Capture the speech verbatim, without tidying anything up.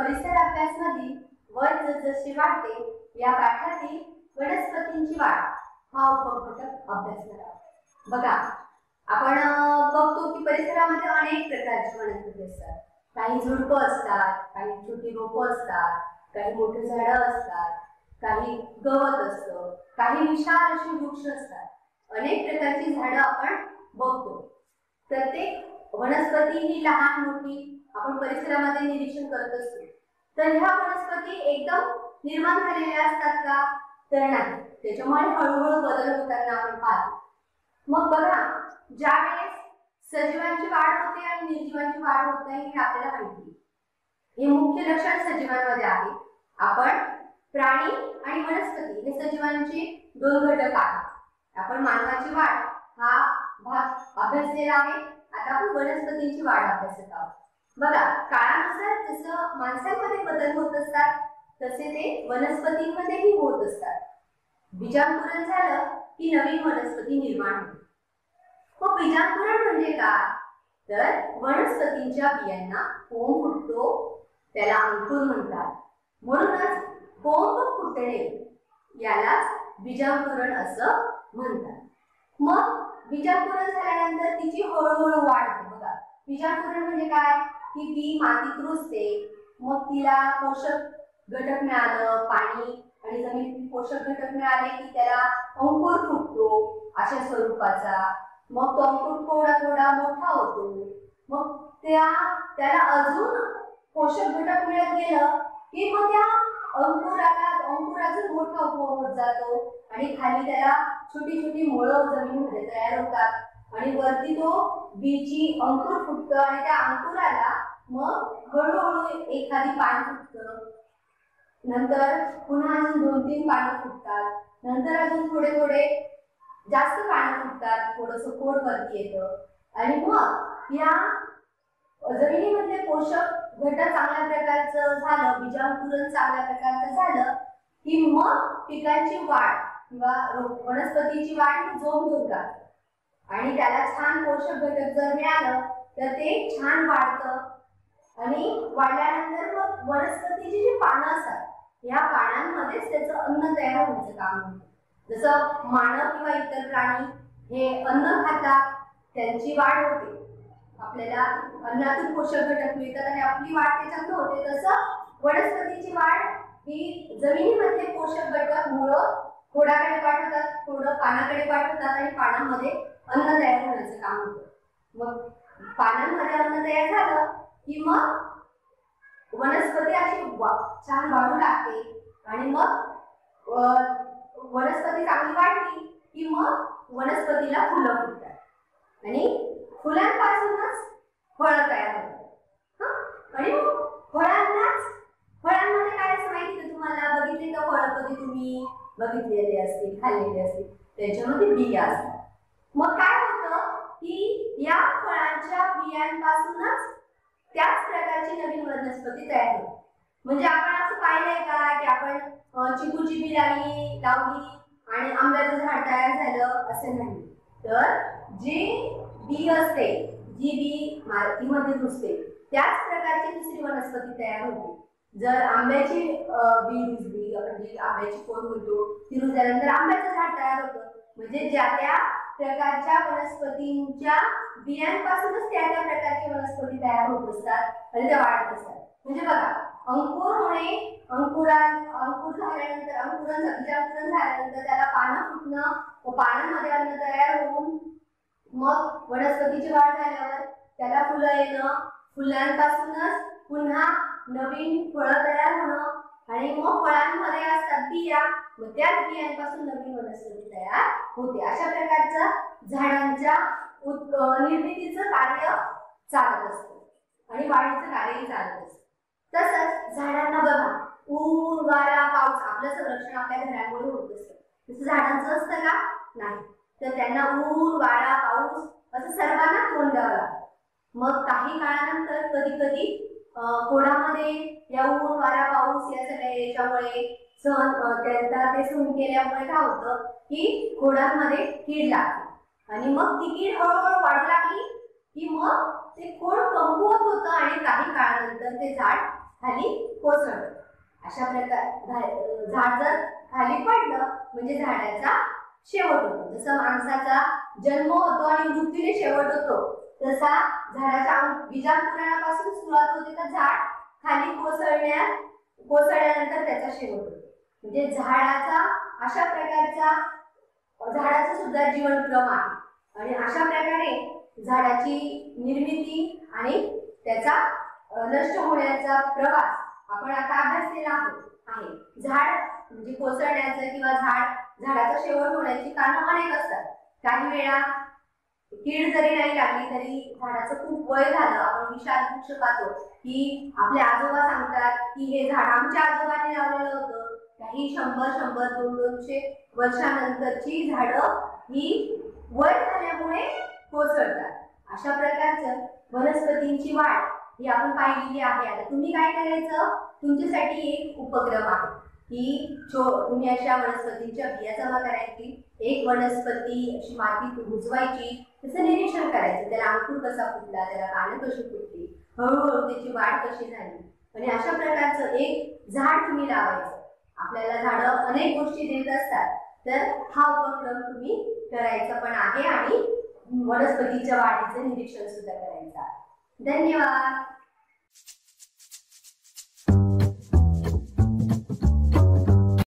परिसर अभ्यासमधील वय जसजशी वाढते या पाठातील वनस्पतींची वाढ हा उपघटक अभ्यासणार आहोत। बघा, आपण बघतो की परिसरामध्ये अनेक प्रकारची वनस्पती असतात। काही झुडपं असतात, काही छोटी रोपं असतात, काही मोठी झाडं असतात, काही गवत असतं, काही विशाल अशी वृक्ष असतात। अनेक प्रकारची झाडं आपण बघतो। प्रत्येक वनस्पती ही लहान मोठी आपण परिसरामध्ये निरीक्षण करत असतो। तर ह्या वनस्पती एकदम निर्माण झालेल्या असतात का? तर नाही, त्याच्यामुळे हळूहळू बदल होताना आपण पाहतो। मग बघा, ज्यावेळेस सजीवांची वाढ होते आणि निर्जीवांची वाढ होत नाही हे आपल्याला माहिती आहे। हे मुख्य लक्षण सजीवांमध्ये आहे। आपण प्राणी आणि वनस्पती हे सजीवांचे दोन घटक आहेत। आपण मानवाची वाढ हा भाग अभ्यासलेला आहे। आता आपण वनस्पतींची वाढ अभ्यासत आहोत। बघा, काळानुसार जसं माणसांमध्ये बदल होत असतात तसे ते वनस्पतींमध्येही होत असतात। बीजांकुरण झालं की नवीन वनस्पती निर्माण होते। मग बीजांकुरण म्हणजे काय? तर वनस्पतींच्या बियांना कोंब फुटतो, त्याला अंकुर म्हणतात। म्हणूनच कोंब फुटणे यालाच बीजांकुरण असं म्हणतात। मग बीजांकुरण झाल्यानंतर तिची हळूहळू वाढ होते। बघा, बीजांकुरण म्हणजे काय? की बी मातीत रुजते, मग तिला पोषक घटक मिळालं, पाणी आणि जमिनीतील पोषक घटक मिळाले की त्याला अंकुर फुटतो अशा स्वरूपाचा। मग तो अंकुर थोडा थोडा मोठा होतो। मग त्या त्याला अजून पोषक घटक मिळत गेलं की मग त्या अंकुराला अंकुर अजून मोठा होत जातो आणि खाली त्याला छोटी छोटी मुळं जमिनीमध्ये तयार होतात आणि वरती तो बीची अंकुर फुटतं आणि त्या अंकुराला मग हळूहळू एखादी पान फुटतं, नंतर पुन्हा अजून दोन तीन पानं फुटतात, नंतर अजून थोडे थोडे जास्त पानं फुटतात, थोडंसं खोड वरती येतं आणि मग या जमिनीमधले पोषक घटक चांगल्या प्रकारचं झालं, बीजांकुरण चांगल्या प्रकारचं झालं की मग पिकांची वाढ किंवा वनस्पतीची वाढ ही जोम धरतात आणि त्याला छान पोषक घटक जर मिळालं तर ते छान वाढतं आणि वाढल्यानंतर मग वनस्पतीची जी पानं असतात या पानांमध्येच त्याचं अन्न तयार होण्याचं काम होतं। जसं मानव किंवा इतर प्राणी हे अन्न खातात, त्यांची वाढ होते, आपल्याला अन्नातून पोषक घटक मिळतात आणि आपली वाढ त्याच्यात होते, तसं वनस्पतीची वाढ ही जमिनीमध्ये पोषक घटक मुळं खोडाकडे पाठवतात, थोडं पानाकडे पाठवतात आणि पानामध्ये अन्न तयार होण्याचं काम होतं। मग पानांमध्ये अन्न तयार झालं की मग वनस्पती अशी छान वाढू लागते आणि मग वनस्पती चांगली वाढली की मग वनस्पतीला फुलं फुटतात आणि फुलांपासूनच फळं तयार होतात। आणि फळांनाच फळांमध्ये काय असं माहिती आहे तुम्हाला? बघितले का फळं कधी तुम्ही बघितलेले असतील, खाल्लेले असतील, त्याच्यामध्ये बिया असतात। मग काय होतं की या फळांच्या बियांपासूनच त्याच प्रकारची नवीन वनस्पती तयार होते। म्हणजे आपण असं पाहिलंय का की आपण चिकूची बी लावली लावली आणि आंब्याचं झाड तयार झालं असं नाही। तर जी बी असते, जी बी मातीमध्ये रुजते, त्याच प्रकारची दुसरी वनस्पती तयार होते। जर आंब्याची बी रुजली, आपण जी आंब्याची कोड म्हणतो ती रुजल्यानंतर आंब्याचं झाड तयार होतं। म्हणजे ज्या त्या प्रकारच्या वनस्पतींच्या बियांपासूनच त्या त्या प्रकारची वनस्पती तयार होत असतात आणि त्या वाढत असतात। म्हणजे बघा, अंकुर होणे, अंकुरा अंकुर झाल्यानंतर अंकुरण बीजांकुरण झाल्यानंतर त्याला पानं फुटणं व पानांमध्ये अन्न तयार होऊन मग वनस्पतीची वाढ झाल्यावर त्याला फुलं येणं, फुलांपासूनच पुन्हा नवीन फळं तयार होणं आणि मग फळांमध्ये असतात बिया, मग त्याच बियांपासून नवीन वनस्पती तयार होते। अशा प्रकारचं झाडांच्या निर्मितीचं कार्य चालत असतं आणि वाढीचं कार्यही चालत असतं। तसंच झाडांना बघा, ऊन वारा पाऊस आपलं संरक्षण आपल्या घरामुळे होत असतं, तसं झाडांचं असतं का? नाही। तर त्यांना ऊन वारा पाऊस असं सर्वांना तोंड द्यावं लागतं। मग काही काळानंतर कधी कधी खोडामध्ये या ऊन वारा पाऊस या सगळ्या याच्यामुळे सहन त्यांना ते सहन केल्यामुळे काय होतं की खोडांमध्ये कीड लागते आणि मग ती कीड हळूहळू वाढू लागली की मग ते खोड कमकुवत होतं आणि काही काळानंतर ते झाड खाली कोसळतं. अशा प्रकारे झाड जर खाली पडलं म्हणजे झाडाचा शेवट होतो. जसं माणसाचा जन्म होतो आणि मृत्यूने शेवट होतो, तसा झाडाच्या बीजांकुरणापासून सुरुवात होते तर झाड खाली कोसळण्या कोसळल्यानंतर त्याचा शेवट होतो. म्हणजे झाडाचा अशा प्रकारचा झाडाचा सुद्धा जीवनक्रम आहे आणि अशा प्रकारे झाडाची निर्मिती आणि त्याचा नष्ट होण्याचा प्रवास आपण आता अभ्यासलेला आहे. झाड म्हणजे कोसळण्याचं किंवा झाड झाडाचा शेवट होण्याची कारणं अनेक असतात. काही वेळा कीड जरी नाही लागली तरी झाडाचं खूप वय झालं, आपण विशाल वृक्ष पाहतो की आपले आजोबा सांगतात की हे झाड आमच्या आजोबांनी लावलेलं होतं. काही शंभर शंभर दोन दोनशे वर्षानंतरची झाडं ही वय झाल्यामुळे कोसळतात. अशा प्रकारचं वनस्पतींची वाढ ही आपण पाहिलेली आहे. आता तुम्ही काय करायचं, तुमच्यासाठी एक उपक्रम आहे की तुम्ही अशा वनस्पतींच्या बिया जमा करायची, एक वनस्पती अशी मातीत रुजवायची, त्याचं निरीक्षण करायचं, त्याला अंकुर कसा फुटला, त्याला पानं कशी फुटली, हळूहळू त्याची वाढ कशी झाली आणि अशा प्रकारचं एक झाड तुम्ही लावायचं. आपल्याला झाडं अनेक गोष्टी देत असतात, तर हा उपक्रम तुम्ही करायचा पण आहे आणि वनस्पतीच्या वाढीचं निरीक्षण सुद्धा करायचं. धन्यवाद.